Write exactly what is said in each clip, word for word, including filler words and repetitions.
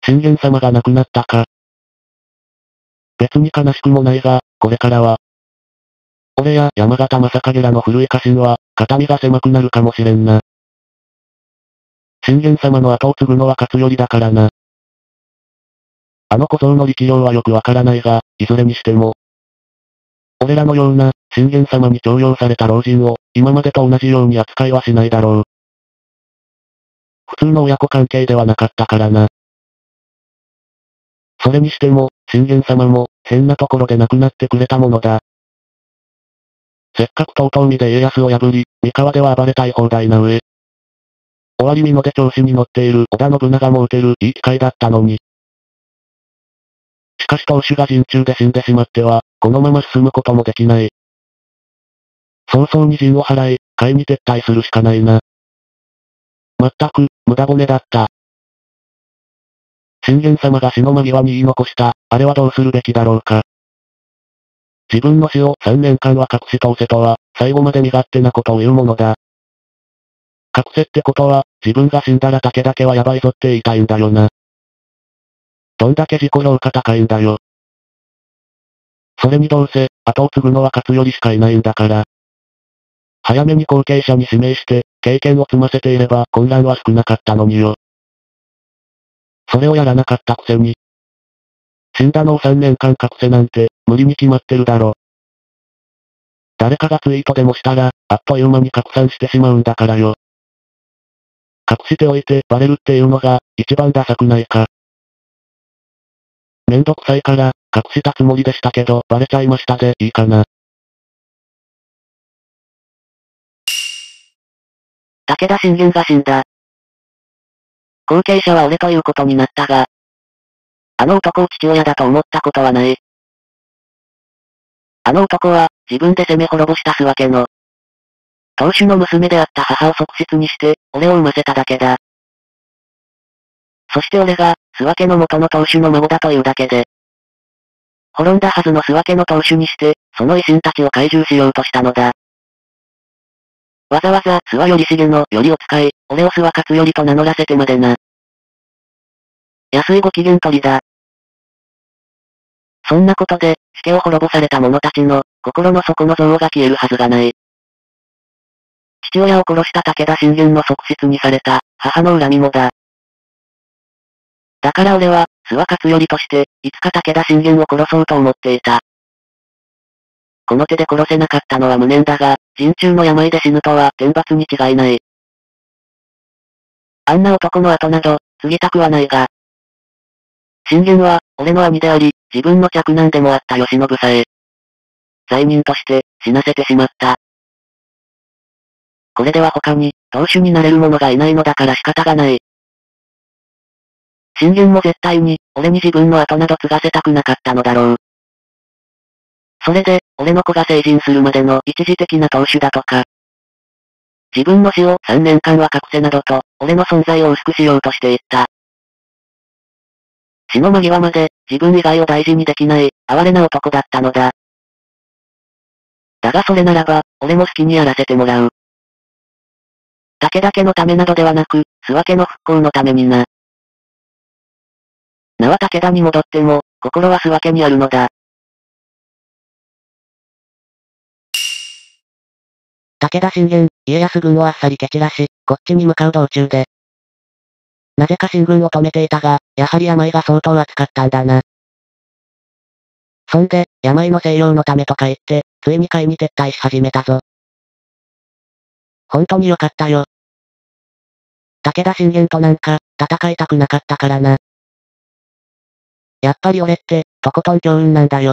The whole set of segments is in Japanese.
信玄様が亡くなったか。別に悲しくもないが、これからは。俺や山形正景らの古い家臣は、肩身が狭くなるかもしれんな。信玄様の後を継ぐのは勝頼だからな。あの小僧の力量はよくわからないが、いずれにしても。俺らのような、信玄様に重用された老人を、今までと同じように扱いはしないだろう。普通の親子関係ではなかったからな。それにしても、信玄様も、変なところで亡くなってくれたものだ。せっかく遠江で家康を破り、三河では暴れたい放題な上。尾張美濃で調子に乗っている織田信長も撃てるいい機会だったのに。しかし当主が陣中で死んでしまっては、このまま進むこともできない。早々に陣を払い、甲斐に撤退するしかないな。まったく、無駄骨だった。信玄様が死の間際に言い残した、あれはどうするべきだろうか。自分の死をさんねんかんは隠し通せとは、最後まで身勝手なことを言うものだ。隠せってことは、自分が死んだら武田家はやばいぞって言いたいんだよな。どんだけ自己評価高いんだよ。それにどうせ、後を継ぐのは勝頼しかいないんだから。早めに後継者に指名して、経験を積ませていれば混乱は少なかったのによ。それをやらなかったくせに。死んだのをさんねんかん隠せなんて、無理に決まってるだろ。誰かがツイートでもしたら、あっという間に拡散してしまうんだからよ。隠しておいてバレるっていうのが、一番ダサくないか。めんどくさいから、隠したつもりでしたけど、バレちゃいましたでいいかな。 武田信玄が死んだ。後継者は俺ということになったが、あの男を父親だと思ったことはない。あの男は、自分で攻め滅ぼした諏訪家の、当主の娘であった母を側室にして、俺を産ませただけだ。そして俺が、諏訪家の元の当主の孫だというだけで、滅んだはずの諏訪家の当主にして、その威信たちを懐柔しようとしたのだ。わざわざ、諏訪頼重の頼を使い、俺を諏訪勝頼と名乗らせてまでな。安いご機嫌取りだ。そんなことで、死家を滅ぼされた者たちの、心の底の憎悪が消えるはずがない。父親を殺した武田信玄の側室にされた、母の恨みもだ。だから俺は、諏訪勝頼として、いつか武田信玄を殺そうと思っていた。この手で殺せなかったのは無念だが、陣中の病で死ぬとは天罰に違いない。あんな男の後など、継ぎたくはないが。信玄は、俺の兄であり、自分の嫡男でもあった慶喜さえ、罪人として、死なせてしまった。これでは他に、当主になれる者がいないのだから仕方がない。信玄も絶対に、俺に自分の後など継がせたくなかったのだろう。それで、俺の子が成人するまでの一時的な当主だとか、自分の死をさんねんかんは隠せなどと、俺の存在を薄くしようとしていった。死の間際まで、自分以外を大事にできない、哀れな男だったのだ。だがそれならば、俺も好きにやらせてもらう。武田家のためなどではなく、諏訪家の復興のためにな。名は武田に戻っても、心は諏訪家にあるのだ。 武田信玄、家康軍をあっさり蹴散らし、こっちに向かう道中で。なぜか進軍を止めていたが、やはり病が相当熱かったんだな。そんで、病の静養のためとか言って、ついに甲斐に撤退し始めたぞ。本当によかったよ。武田信玄となんか、戦いたくなかったからな。やっぱり俺って、とことん強運なんだよ。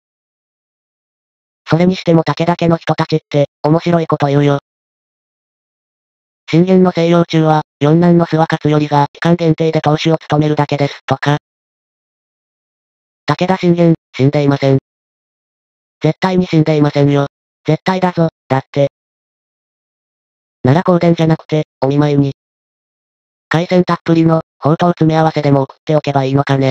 それにしても武田家の人たちって、面白いこと言うよ。信玄の静養中は、四男の諏訪勝頼が期間限定で当主を務めるだけです、とか。武田信玄、死んでいません。絶対に死んでいませんよ。絶対だぞ、だって。なら香典じゃなくて、お見舞いに。海鮮たっぷりの、ほうとう詰め合わせでも送っておけばいいのかね。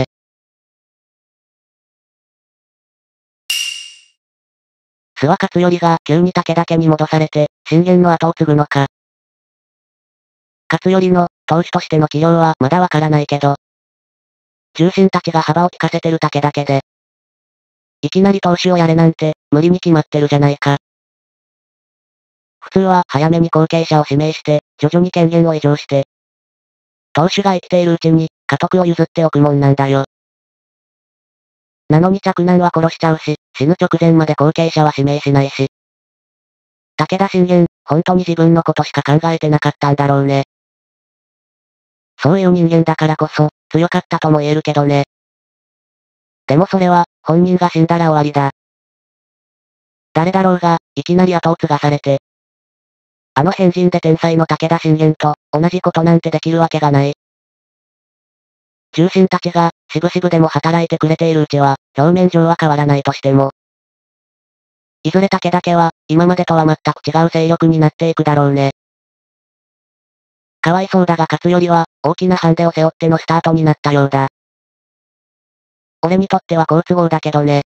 諏訪勝頼が急に武田家に戻されて、信玄の後を継ぐのか。勝頼の、当主としての器量はまだわからないけど、 重臣たちが幅を利かせてるだけだけで。いきなり投手をやれなんて、無理に決まってるじゃないか。普通は早めに後継者を指名して、徐々に権限を移譲して、投手が生きているうちに、家督を譲っておくもんなんだよ。なのに嫡男は殺しちゃうし、死ぬ直前まで後継者は指名しないし。武田信玄、本当に自分のことしか考えてなかったんだろうね。そういう人間だからこそ、強かったとも言えるけどね。でもそれは、本人が死んだら終わりだ。誰だろうが、いきなり後を継がされて。あの変人で天才の武田信玄と、同じことなんてできるわけがない。重臣たちが、しぶしぶでも働いてくれているうちは、表面上は変わらないとしても。いずれ武田家は、今までとは全く違う勢力になっていくだろうね。かわいそうだが勝つよりは、大きなハンデを背負ってのスタートになったようだ。俺にとっては好都合だけどね。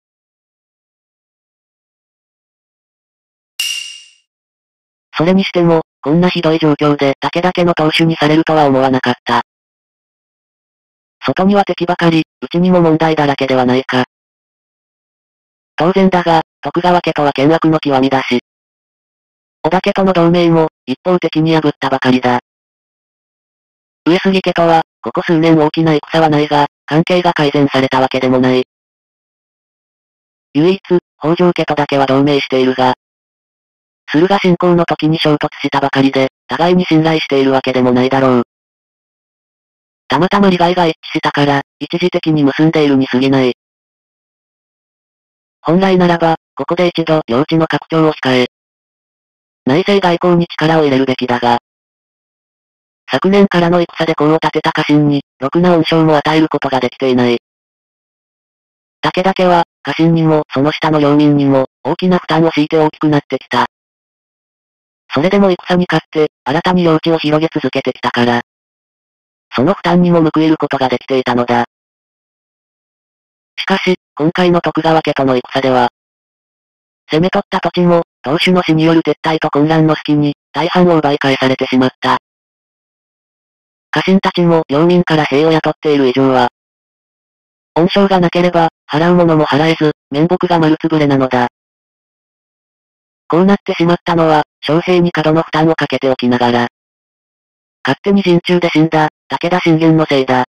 それにしても、こんなひどい状況で武田家の当主にされるとは思わなかった。外には敵ばかり、内にも問題だらけではないか。当然だが、徳川家とは険悪の極みだし。織田家との同盟も、一方的に破ったばかりだ。上杉家とは、ここ数年大きな戦はないが、関係が改善されたわけでもない。唯一、北条家とだけは同盟しているが、駿河侵攻の時に衝突したばかりで、互いに信頼しているわけでもないだろう。たまたま利害が一致したから、一時的に結んでいるに過ぎない。本来ならば、ここで一度、領地の拡張を控え、内政外交に力を入れるべきだが、昨年からの戦で功を立てた家臣に、ろくな恩賞も与えることができていない。武田家は、家臣にも、その下の領民にも、大きな負担を強いて大きくなってきた。それでも戦に勝って、新たに領地を広げ続けてきたから、その負担にも報いることができていたのだ。しかし、今回の徳川家との戦では、攻め取った土地も、当主の死による撤退と混乱の隙に、大半を奪い返されてしまった。家臣たちも領民から兵を雇っている以上は、恩賞がなければ、払うものも払えず、面目が丸つぶれなのだ。こうなってしまったのは、将兵に過度の負担をかけておきながら、勝手に陣中で死んだ、武田信玄のせいだ。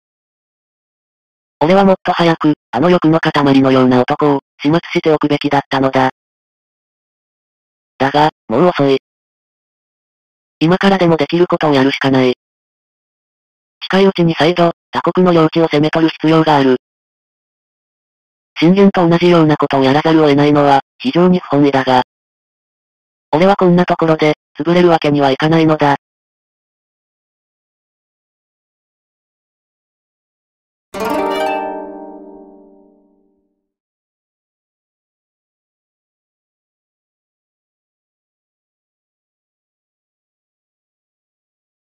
俺はもっと早く、あの欲の塊のような男を、始末しておくべきだったのだ。だが、もう遅い。今からでもできることをやるしかない。近いうちに再度、他国の領地を攻め取る必要がある。信玄と同じようなことをやらざるを得ないのは、非常に不本意だが、俺はこんなところで、潰れるわけにはいかないのだ。